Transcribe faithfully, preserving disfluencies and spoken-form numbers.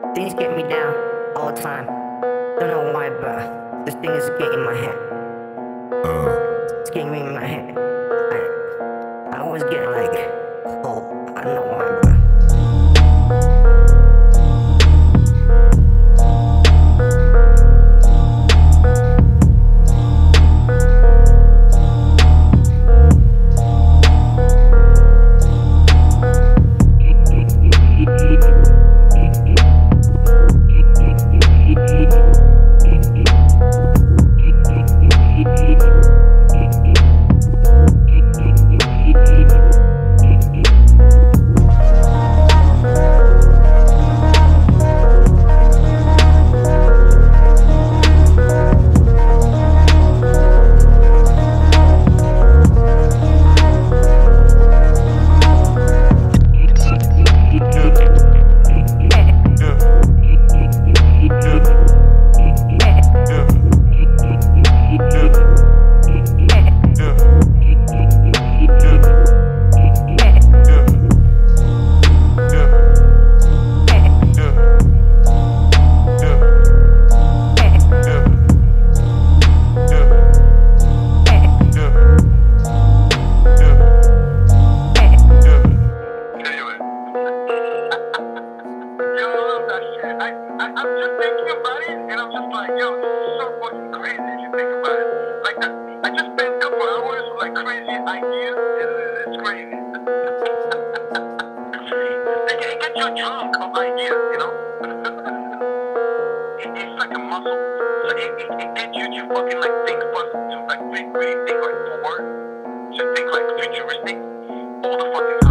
Things get me down all the time. Don't know why, but this thing is getting in my head. Uh, It's getting me in my head. I, I always get like, oh, I don't know why, but. I, I, I'm just thinking about it, and I'm just like, yo, this is so fucking crazy if you think about it. Like, I, I just spent a couple hours with, like, crazy ideas, and it's crazy. it, it gets you drunk of ideas, you know? it, it's like a muscle. So it, it, it gets you to fucking, like, think positive, like, think, really think, like, forward, to think, like, futuristic, all the fucking time.